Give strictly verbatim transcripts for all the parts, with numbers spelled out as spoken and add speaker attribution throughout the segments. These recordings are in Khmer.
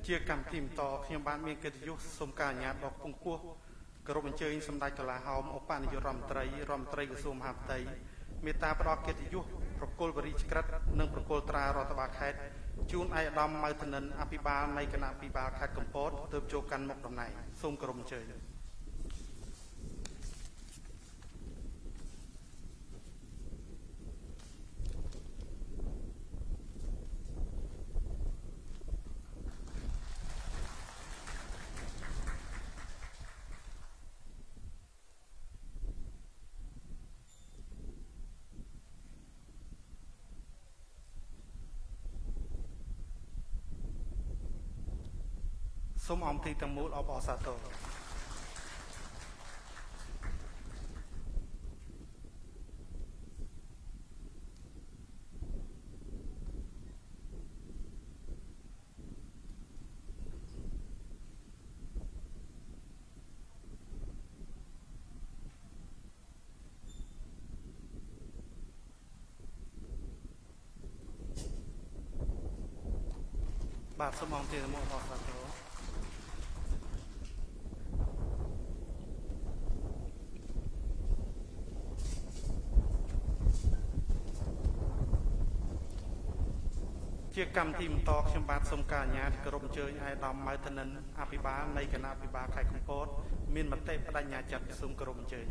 Speaker 1: ជាកម្មទីមតខ្ញុំបានមានកិត្តិយសសូមការអនុញ្ញាតដល់ពងពោះគោរពអញ្ជើញសម្ដេចកលាហោមឧបនាយករដ្ឋមន្ត្រីរដ្ឋមន្ត្រីក្រសួងមហាផ្ទៃមេត្តាផ្ដល់កិត្តិយសប្រគល់បរិយាក្រិតនិងប្រគល់ត្រារដ្ឋបាលខេត្តជូនឯកឧត្តមម៉ៅធនិនអភិបាលនៃគណៈអភិបាលខេត្តកំពតទើបចូលកាន់មុខតំណែងសូមគោរពអញ្ជើញសូមអំទីទាំងមូលអបអរសាទរបាទសូមអំទីទាំងមូលអបអរសាទរជាកម្មទីមតខ្ញុំបាទសូមការអនុញ្ញាតគោរពអញ្ជើញឯកឧត្តមម៉ៅធនិនអភិបាលនៃគណៈអភិបាលខេត្តកំពតមានមតិបដិញ្ញាចិត្តសូមគោរពអញ្ជើញ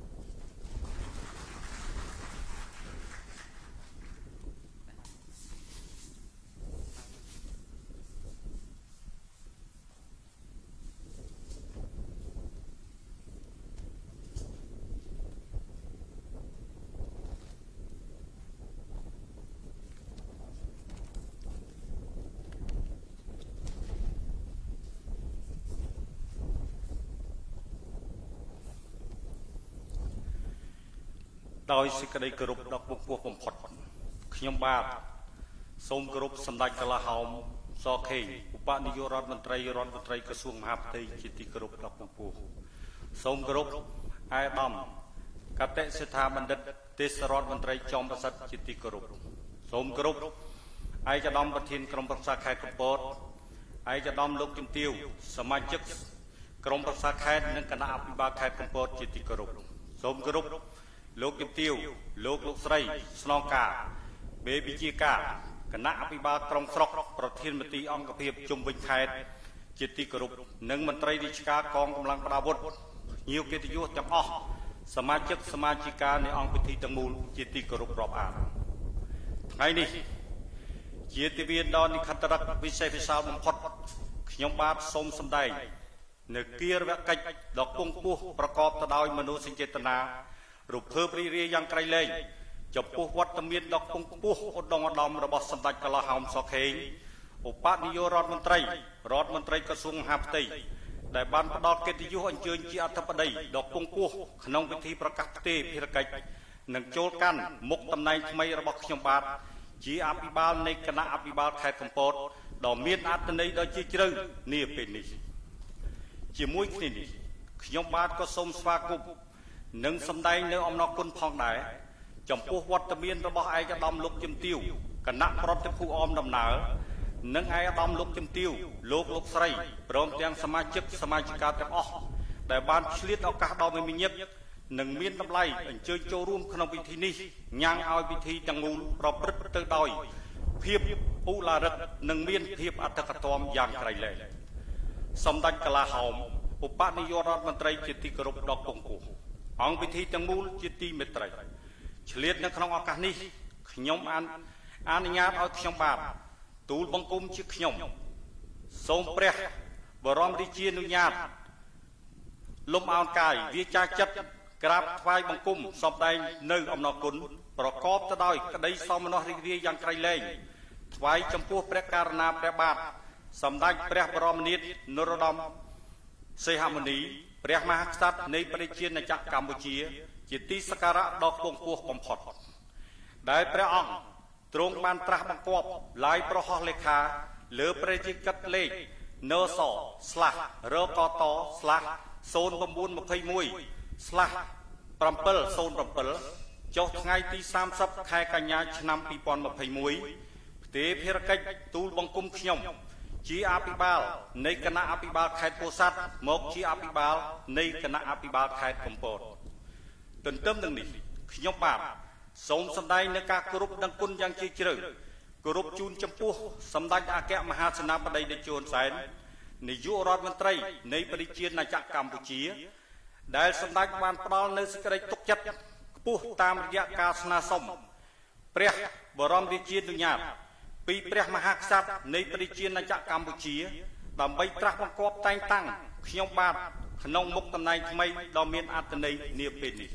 Speaker 1: ដោយសេចក្តីគោរពដល់ពុកពោះបំផុតខ្ញុំបាទសូមគោរពសម្ដេចកលាហោមសខេងឧបនាយករដ្ឋមន្ត្រីរដ្ឋមន្ត្រីក្រសួងមហាផ្ទៃជាទីគោរពដល់ពុកពោះសូមគោរពឯកឧត្តមកតេសិដ្ឋាបណ្ឌិតទេសរដ្ឋមន្ត្រីចំប្រសិទ្ធជាទីគោរពសូមគោរពឯកឧត្តមប្រធានក្រុមប្រឹក្សាខេត្តកំពតឯកឧត្តមលោកជំទាវសមាជិកក្រុមប្រឹក្សាខេត្តនិងគណៈអភិបាលខេត្តកំពតជាទីគោរពសូមគោរពលោកជំទាវលោកលោកស្រីស្នងការបេប៊ីជាការគណៈអភិបាលក្រុងស្រុកប្រធានមន្ត្រីអង្គភាពជុំវិញខេត្តជាទីគោរពនិងមន្ត្រីរាជការកងកម្លាំងប្រដាប់អាវុធញៀវកិត្តិយសទាំងអស់សមាជិកសមាជិកានៃអង្គពិធីទាំងមូលជាទីគោរពរាប់អានថ្ងៃនេះជាទិវាដ៏និខត្តរៈវិសេសវិសាលបំផុតខ្ញុំបាទសូមសម្ដែងនៅគិរវកិច្ចដ៏គង់ពោះប្រកបទៅដោយមនោសញ្ចេតនារំភើបរីករាយយ៉ាងក្រៃលែងចំពោះវត្តមានដ៏គង់ខ្ពស់ឧត្តមឧត្តមរបស់សម្ដេចកលាហោមសខេងឧបនាយករដ្ឋមន្ត្រីរដ្ឋមន្ត្រីក្រសួងមហាផ្ទៃដែលបានផ្ដល់កិត្តិយសអញ្ជើញជាអធិបតីដ៏គង់ខ្ពស់ក្នុងពិធីប្រកាសផ្ទេរភារកិច្ចនិងចូលកាន់មុខតំណែងថ្មីរបស់ខ្ញុំបាទជាអភិបាលនៃគណៈអភិបាលខេត្តកំពតដ៏មានអត្ថន័យដ៏ជ្រាលជ្រៅនាពេលនេះជាមួយគ្នានេះខ្ញុំបាទក៏សូមស្វាគមន៍និងសម្ដែងនៅអំណរគុណផងដែរចំពោះវត្តមានរបស់ឯកឧត្តមលោកជំទាវគណៈប្រតិភូអមដំណើរនិងឯកឧត្តមលោកជំទាវលោកលោកស្រីព្រមទាំងសមាជិកសមាជិកាទាំងអស់ដែលបានឆ្លៀតឱកាសដ៏មមាញឹកនិងមានតម្លៃអញ្ជើញចូលរួមក្នុងពិធីនេះញ៉ាំងឲ្យពិធីទាំងមូលប្រព្រឹត្តទៅដោយភាពឧឡារិកនិងមានភាពអធិកតមយ៉ាងក្រៃលែងសម្ដេចកលាហោមឧបនាយករដ្ឋមន្ត្រីជាទីគោរពដ៏គង់ខ្ពស់អង្គពិធីទាំងមូលជាទីមេត្រីឆ្លៀតនៅក្នុងឱកាសនេះខ្ញុំអានអនុញ្ញាតឲ្យខ្ញុំបាទទូលបង្គំជាខ្ញុំសូមព្រះបរមរាជានុញ្ញាតលំអោនកាយវាចាចិត្តក្រាបថ្វាយបង្គំសម្ដែងនៅអំណរគុណប្រកបទៅដោយក្តីសោមនស្សរីករាយយ៉ាងក្រៃលែងថ្វាយចំពោះព្រះករុណាព្រះបាទសម្ដេចព្រះបរមនាថនរោត្តមសីហមុនីព្រះមហាក្សត្រនៃប្រជាណាចក្រកម្ពុជាជាទីសក្ការៈដ៏ខ្ពង់ខ្ពស់បំផុតដែលព្រះអង្គទ្រង់បានត្រាស់បង្គាប់ឡាយប្រហោះលេខាលើប្រជាកិច្ចលេខនសស្លាស់រកតស្លាស់ศูนย์9 21ស្លាស់7ศูนย์7ចុះថ្ងៃទីសាមសិបខែកញ្ញាឆ្នាំ2021ផ្ទេរភារកិច្ចទូលបង្គំខ្ញុំជាអភិបាលនៃគណៈអភិបាលខេត្តពោធិ៍សាត់មកជាអភិបាលនៃគណៈអភិបាលខេត្តកំពតទន្ទឹមនឹងនេះខ្ញុំបាទសូមសម្ដែងនៅការគោរពដឹងគុណយ៉ាងជ្រាលជ្រៅគោរពជូនចំពោះសម្ដេចអគ្គមហាសេនាបតីតេជោ ហ៊ុនសែននាយករដ្ឋមន្ត្រីនៃប្រជាណាចក្រកម្ពុជាដែលសម្ដេចបានផ្ដល់នូវសេចក្តីទុកចិត្តខ្ពស់តាមរយៈការស្នើសុំព្រះបរមរាជានុញ្ញាតពីព្រះមហាក្សត្រនៃប្រជាណាចក្រកម្ពុជាដើម្បីត្រាស់បង្គាប់តែងតាំងខ្ញុំបាទក្នុងមុខតំណែងថ្មីដ៏មានអត្ថន័យនាពេលនេះ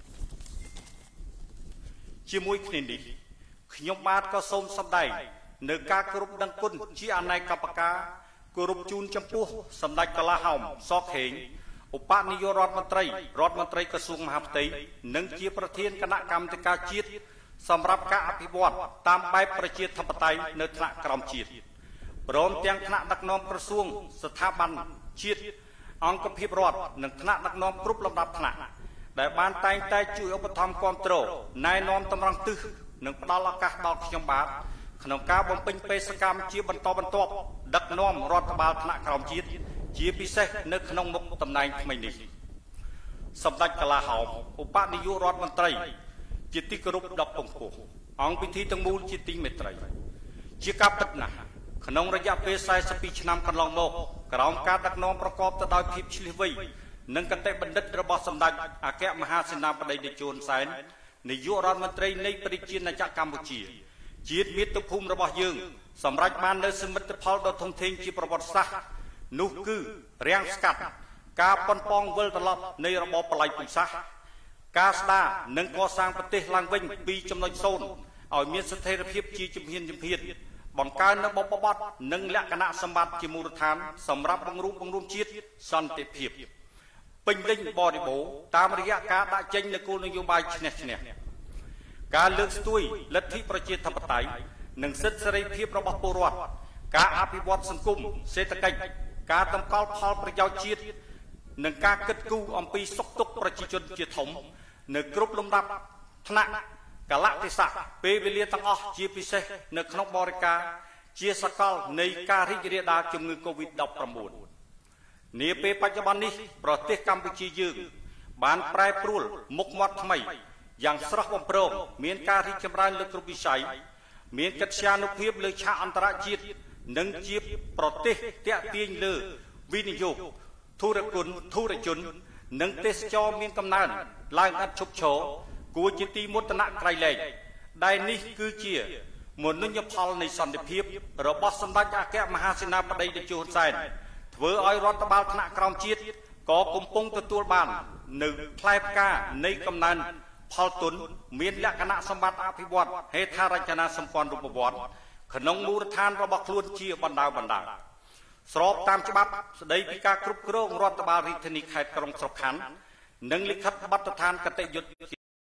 Speaker 1: ជាមួយគ្នានេះខ្ញុំបាទក៏សូមសម្ដែងនៅការគោរពដឹងគុណជាអនេកបការគោរពជូនចំពោះសម្ដេចកលាហោម ស ខេង ឧបនាយករដ្ឋមន្ត្រីរដ្ឋមន្ត្រីក្រសួងមហាផ្ទៃនិងជាប្រធានគណៈកម្មាធិការជាតិសម្រាប់ការអភិវឌ្ឍតាមបែបប្រជាធិបតេយ្យនៅថ្នាក់ក្រោមជាតិព្រមទាំងថ្នាក់ដឹកនាំក្រសួងស្ថាប័នជាតិអង្គភាពរដ្ឋនិងថ្នាក់ដឹកនាំគ្រប់លំដាប់ថ្នាក់ដែលបានតែងតែជួយឧបត្ថម្ភគាំទ្រណែនាំតម្រង់ទិសនិងផ្ដល់ឱកាសដល់ខ្ញុំបាទក្នុងការបំពេញបេសកកម្មជាបន្តបន្ទាប់ដឹកនាំរដ្ឋបាលថ្នាក់ក្រោមជាតិជាពិសេសនៅក្នុងមុខតំណែងថ្មីនេះសម្ដេចកលាហោមឧបនាយករដ្ឋមន្ត្រីជាទីគោរពដ៏ពងពោះអង្គពិធីទាំងមូលជាទីមេត្រីជាការពិតណាស់ក្នុងរយៈពេលសែសិបពីរឆ្នាំកន្លងមកក្រោមការដឹកនាំប្រកបទៅដោយភាពឆ្លៀសវៃនិងគតិបណ្ឌិតរបស់សម្ដេចអគ្គមហាសេនាបតីតេជោ ហ៊ុនសែននាយករដ្ឋមន្ត្រីនៃប្រជាណាចក្រកម្ពុជាជាតិមាតុភូមិរបស់យើងសម្រាប់បាននូវសមិទ្ធផលដ៏ធំធេងជាប្រវត្តិសាស្ត្រនោះគឺរាំងស្កាត់ការប៉ុនប៉ងវិលត្រឡប់នៃរបបបល្ល័ង្កពិសាសការស្ដារនិងកសាងប្រទេសឡើងវិញពីចំណុចសូន្យឲ្យមានស្ថិរភាពជាជំហានជំហានបង្កើននៅបបបត្តិនិងលក្ខណៈសម្បត្តិជាមូលដ្ឋានសម្រាប់បង្រួមបង្រួមជាតិសន្តិភាពពេញលេញបរិបូរណ៍តាមរយៈការដាក់ចេញនូវគោលនយោបាយឈ្នះឈ្នះការលើកស្ទួយលទ្ធិប្រជាធិបតេយ្យនិងសិទ្ធិសេរីភាពរបស់ពលរដ្ឋការអភិវឌ្ឍសង្គមសេដ្ឋកិច្ចការតម្កល់ផលប្រយោជន៍ជាតិនិងការគិតគូរអំពីសុខទុក្ខប្រជាជនជាធំនៅគ្រប់លំដាប់ថ្នាក់កលៈទេសៈពេលវេលាទាំងអស់ជាពិសេសនៅក្នុងបរិការជាសកលនៃការរីករាលដាលជំងឺ កូវីដ ដប់ប្រាំបួន នាពេលបច្ចុប្បន្ននេះប្រទេសកម្ពុជាយើងបានប្រែប្រួលមុខមាត់ថ្មីយ៉ាងស្រស់បំព្រងមានការរីកចម្រើនលើគ្រប់វិស័យមានកិត្យានុភាពលើឆាកអន្តរជាតិនិងជាប្រទេសតាក់ទាញលើវិនិយោគធុរគនធុរជននិងទេសចរមានកំណើនឡើងឥតឈប់ឈរគួរជាទីមោទនៈក្រៃលែងដែលនេះគឺជាមនោញ្ញផលនៃសន្តិភាពរបស់សម្ដេចអគ្គមហាសេនាបតីតេជោ ហ៊ុនសែនធ្វើឲ្យរដ្ឋបាលថ្នាក់ក្រោមជាតិក៏កំពុងទទួលបាននៅផ្លែផ្កានៃកំណើនផលទុនមានលក្ខណៈសម្បត្តិអភិវឌ្ឍហេដ្ឋារចនាសម្ព័ន្ធរូបវន្តក្នុងមូលដ្ឋានរបស់ខ្លួនជាបណ្ដាបណ្ដាស្របតាមច្បាប់ស្ដីពីការគ្រប់គ្រងរដ្ឋបាលរាជធានីខេត្តក្រុងស្រុកខណ្ឌនិងលិខិតបទដ្ឋានគតិយុត្ត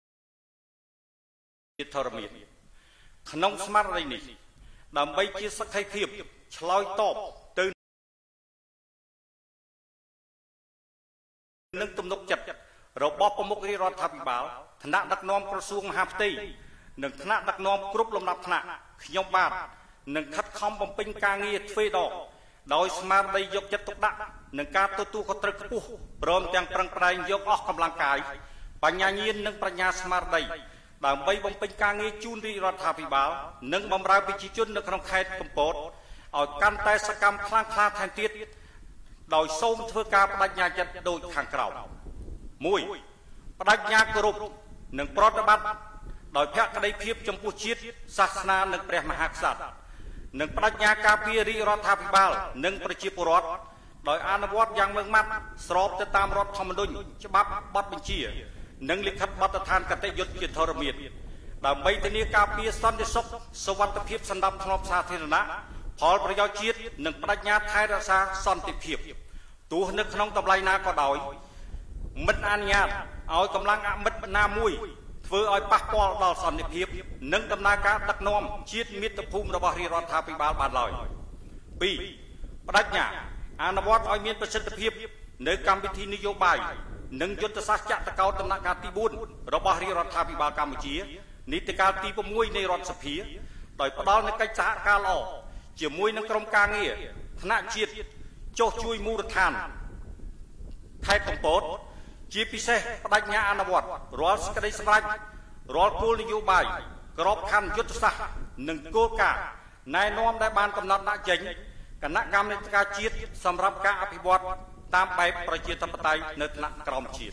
Speaker 1: ធរមានក្នុងស្មារតីនេះដើម្បីជាសក្ខីភាពឆ្លើយតបទៅនឹងទំនុកចិត្តរបស់ប្រមុខរាជរដ្ឋាភិបាលថ្នាក់ដឹកនាំក្រសួងមហាផ្ទៃនិងថ្នាក់ដឹកនាំគ្រប់លំដាប់ថ្នាក់ខ្ញុំបាទនឹងខិតខំបំពេញការងារទ្វេដងដោយស្មារតីយកចិត្តទុកដាក់នឹងការទទួលខុសត្រូវខ្ពស់ព្រមទាំងប្រឹងប្រែងយកអស់កម្លាំងកាយបញ្ញាញាណនិងប្រាជ្ញាស្មារតីដើម្បីបំពេញការងារជូនរាជរដ្ឋាភិបាលនិងបម្រើប្រជាជននៅក្នុងខេត្តកំពតឲ្យកាន់តែសកម្មខ្លាំងក្លាថែមទៀតដោយសូមធ្វើការបដិញ្ញាចិត្តដូចខាងក្រោម មួយ បដិញ្ញាគោរពនិងប្រតិបត្តិដោយភក្តីភាពចំពោះជាតិសាសនានិងព្រះមហាក្សត្រនិងបដិញ្ញាការពាររាជរដ្ឋាភិបាលនិងប្រជាពលរដ្ឋដោយអនុវត្តយ៉ាងម៉ឺងម៉ាត់ស្របទៅតាមរដ្ឋធម្មនុញ្ញច្បាប់បទបញ្ជានិងលិខិតបទដ្ឋានគតិយុត្តជាធរមានដើម្បីធានាការពារសន្តិសុខសុវត្ថិភាពសម្រាប់ធ្នាប់សាធារណៈផលប្រយោជន៍ជាតិនិងបដិញ្ញាថែរក្សាសន្តិភាពទោះនៅក្នុងតម្លៃណាក៏ដោយមិនអនុញ្ញាតឲ្យកម្លាំងអមិត្តណាមួយធ្វើឲ្យប៉ះពាល់ដល់សន្តិភាពនិងដំណើរការដឹកនាំជាតិមាតុភូមិរបស់រាជរដ្ឋាភិបាលបានឡើយ ពីរ បដិញ្ញាអនុវត្តឲ្យមានប្រសិទ្ធភាពនៅកម្មវិធីនយោបាយនិងយុទ្ធសាស្ត្រចក្រកោតដំណាក់កាលទី បួន របស់រាជរដ្ឋាភិបាលកម្ពុជានីតិកាលទី 6 នៃរដ្ឋសភាដោយផ្ដល់នូវកិច្ចសហការល្អជាមួយនឹងក្រុមការងារថ្នាក់ជាតិចុះជួយមូលដ្ឋានខេត្តកំពតជាពិសេសបដិញ្ញាអនុវត្តរាល់សេចក្តីសម្រេចរាល់គោលនយោបាយក្របខ័ណ្ឌយុទ្ធសាស្ត្រនិងគោលការណ៍ណែនាំដែលបានកំណត់ដាក់ចេញគណៈកម្មាធិការជាតិសម្រាប់ការអភិវឌ្ឍតាមបែបប្រជាធិបតេយ្យនៅថ្នាក់ក្រោមជាតិ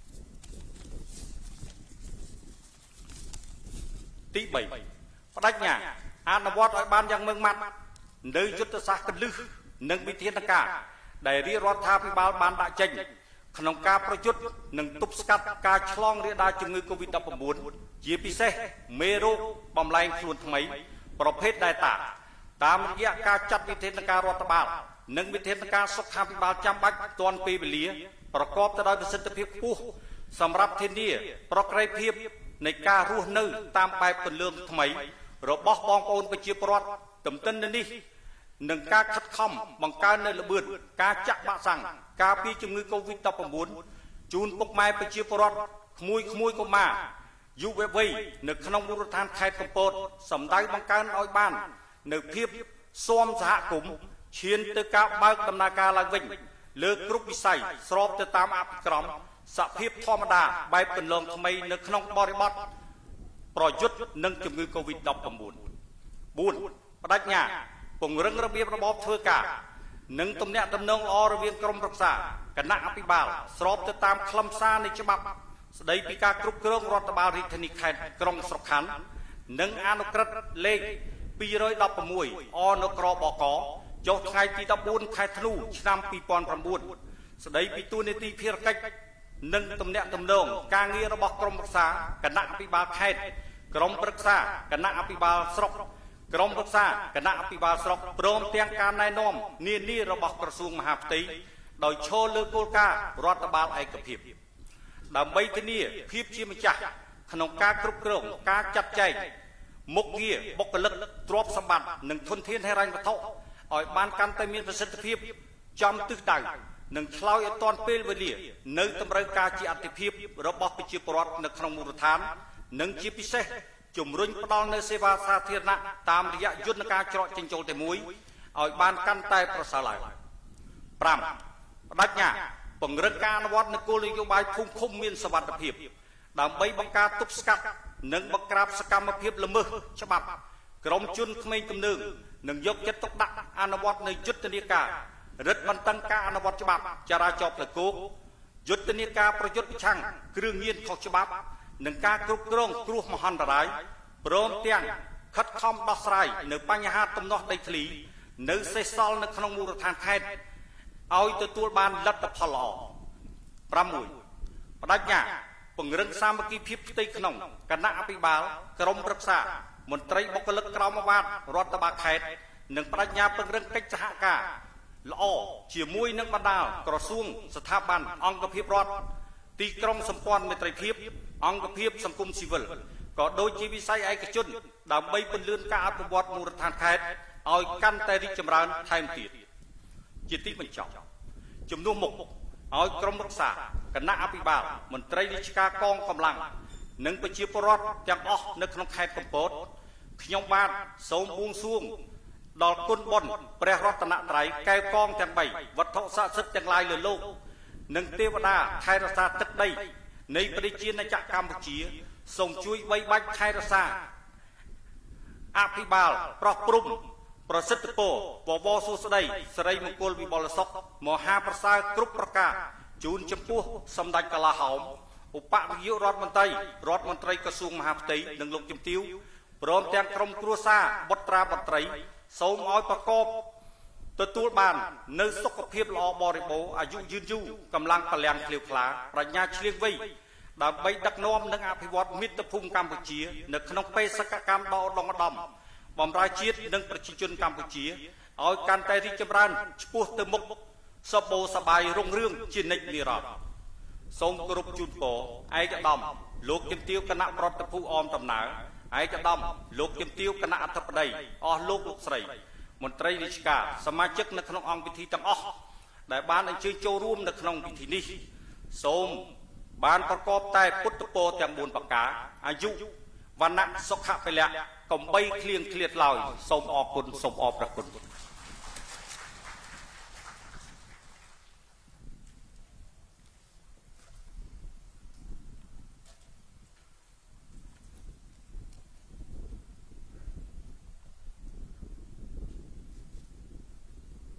Speaker 1: ទីបីបដិញ្ញាអនុវត្តឲ្យបានយ៉ាងម៉ឺងម៉ាត់នៅយុទ្ធសាស្ត្រគន្លឹះនិងវិធានការដែលរាជរដ្ឋាភិបាលបានដាក់ចេញក្នុងការប្រយុទ្ធនិងទប់ស្កាត់ការឆ្លងរាលដាលជំងឺ កូវីដ ដប់ប្រាំបួន ជាពិសេសមេរោគបំលែងខ្លួនថ្មីប្រភេទ Delta តាមរយៈការចាត់វិធានការរដ្ឋបាលនិងវិធានការសុខាភិបាលចាំបាច់ទាន់ពេលវេលាប្រកបទៅដោយប្រសិទ្ធភាពខ្ពស់សម្រាប់ធានាប្រក្រតីភាពនៃការរស់នៅតាមបែបពន្លឿនថ្មីរបស់បងប្អូនប្រជាពលរដ្ឋទន្ទឹមនឹងនេះនឹងការខិតខំបង្កើននៅល្បឿនការចាក់វ៉ាក់សាំងការពារជំងឺ កូវីដ ដប់ប្រាំបួន ជូនពុកម៉ែប្រជាពលរដ្ឋក្មួយក្មួយកុមារយុវវ័យនៅក្នុងមូលដ្ឋានខេត្តកំពតសម្ដៅបង្កើនឲ្យបាននៅភាពស៊ាំសហគមន៍ឈានទៅការបើកដំណើរការឡើងវិញលើគ្រប់វិស័យស្របទៅតាមអភិក្រមសភាពធម្មតាបែបកន្លងថ្មីនៅក្នុងបរិបទប្រយុទ្ធនឹងជំងឺ កូវីដ ដប់ប្រាំបួន បួន បដិញ្ញាពង្រឹងរបៀបរបបធ្វើការនិងទំនាក់ទំនងល្អរវាងក្រមរក្សាគណៈអភិបាលស្របទៅតាមខ្លឹមសារនៃច្បាប់ស្តីពីការគ្រប់គ្រងរដ្ឋបាលរាជធានីខេត្តក្រុងស្រុកខណ្ឌនិងអនុក្រឹត្យលេខពីរដប់ប្រាំមួយ អនក្របកចុះថ្ងៃទីដប់បួនខែធ្នូឆ្នាំពីរពាន់ប្រាំបួន ស្តីពីទូនីតិភារកិច្ចនិងទំនាក់ទំនងការងាររបស់ក្រមរក្សាគណៈអភិបាលខេត្តក្រមប្រឹក្សាគណៈអភិបាលស្រុកក្រមប្រឹក្សាគណៈអភិបាលស្រុកព្រមទាំងការណែនាំនានារបស់ក្រសួងមហាផ្ទៃដោយឈលលើគោលការណ៍រដ្ឋបាលឯកភាពដើម្បីធានាភាពជាម្ចាស់ក្នុងការគ្រប់គ្រងការចាត់ចែងមុខងារបុគ្គលិកទ្រព្យសម្បត្តិនិងធនធានហិរញ្ញវត្ថុឲ្យបានកាន់តែមានប្រសិទ្ធភាពចំទិសដៅនិងឆ្លើយឲ្យទាន់ពេលវេលានៅតម្រូវការជាអតិភិបរបស់ប្រជាពលរដ្ឋនៅក្នុងមូលដ្ឋាននិងជាពិសេសជំរុញផ្ដល់នូវសេវាសាធារណៈតាមរយៈយន្តការច្រកចេញចូលតែមួយឲ្យបានកាន់តែប្រសើរឡើង ប្រាំ បដិញ្ញាពង្រឹងការអនុវត្តនូវគោលនយោបាយភូមិឃុំមានសុវត្ថិភាពដើម្បីបង្ការទប់ស្កាត់និងបង្ក្រាបសកម្មភាពល្មើសច្បាប់ក្រុមជនក្មេងទំនើងនឹងយកចិត្តទុកដាក់អនុវត្តនូវយុទ្ធនាការរឹតបន្តឹងការអនុវត្តច្បាប់ចរាចរណ៍ផ្លូវគោកយុទ្ធនាការប្រយុទ្ធប្រឆាំងគ្រឿងញៀនខុសច្បាប់និងការគ្រប់គ្រងគ្រោះមហន្តរាយព្រមទាំងខិតខំដោះស្រាយនៅបញ្ហាទំនាស់ដីធ្លីនៅសេសសល់នៅក្នុងមូលដ្ឋានខេត្តឲ្យទទួលបានលទ្ធផលល្អ ប្រាំមួយ បដិញ្ញាពង្រឹងសាមគ្គីភាពផ្ទៃក្នុងគណៈអភិបាលក្រមប្រឹក្សា មន្ត្រីបុគ្គលិកក្រមអាវ៉ាតរដ្ឋបាលខេត្តនិងបដិញ្ញាពង្រឹងកិច្ចសហការល្អជាមួយនឹងបណ្ដាលក្រសួងស្ថាប័នអង្គភាពរដ្ឋទីក្រុងសម្ព័ន្ធមេត្រីភាពអង្គភាពសង្គមស៊ីវិលក៏ដូចជាវិស័យឯកជនដើម្បីពន្លឿនការអភិវឌ្ឍមូលដ្ឋានខេត្តឲ្យកាន់តែរីកចម្រើនថែមទៀតជាទីបញ្ចប់ជំនួសមុខឲ្យក្រុមរក្សាគណៈអភិបាលមន្ត្រីរាជការកងកម្លាំងនិងប្រជាពលរដ្ឋទាំងអស់នៅក្នុងខេត្តកំពតខ្ញុំបាទសូមបួងសួងដល់គុណបុណ្យព្រះរតនត្រ័យកែវកងទាំងបីវត្ថុស័ក្តិសិទ្ធិទាំងឡាយលើលោកនិងទេវតាថែរក្សាទឹកដីនៃប្រជាណាចក្រកម្ពុជាសូមជួយបីបាច់ថែរក្សាអភិបាលប្រោះព្រំប្រសិទ្ធពរវវសួស្តីសិរីមង្គលវិបុលសុខមហាប្រសើរគ្រប់ប្រការជូនចំពោះសម្ដេចកលាហោមឧបនាយករដ្ឋមន្ត្រីរដ្ឋមន្ត្រីក្រសួងមហាផ្ទៃនិងលោកជំទាវព្រមទាំងក្រុមគ្រួសារបុត្រាបុត្រីសូមឲ្យប្រកបទទួលបាននៅសុខភាពល្អបរិបូរណ៍អាយុយឺនយូរកម្លាំងពលំឃ្លាវខ្លាប្រាជ្ញាឆ្លៀងវៃដើម្បីដឹកនាំនិងអភិវឌ្ឍមាតុភូមិកម្ពុជានៅក្នុងបេសកកម្មដ៏ឧត្តមឧត្តមបម្រើជាតិនិងប្រជាជនកម្ពុជាឲ្យកាន់តែរីកចម្រើនឆ្ពោះទៅមុខសប្បុរសបាយរុងរឿងជានិច្ចនិរន្តរ៍សូមគោរពជូនពរឯកឧត្តមលោកជំទាវគណៈប្រតិភូអមដំណើរឯកឧត្តមលោកជំទាវគណៈអធិបតីអស់លោកលោកស្រីមន្ត្រីរាជការសមាជិកនៅក្នុងអង្គពិធីទាំងអស់ដែលបានអញ្ជើញចូលរួមនៅក្នុងពិធីនេះសូមបានប្រកបតែពុទ្ធពរទាំងបួនប្រការអាយុវណ្ណៈសុខៈពលៈកំបីឃ្លៀងឃ្លាតឡើយសូមអរគុណសូមអរព្រគុណ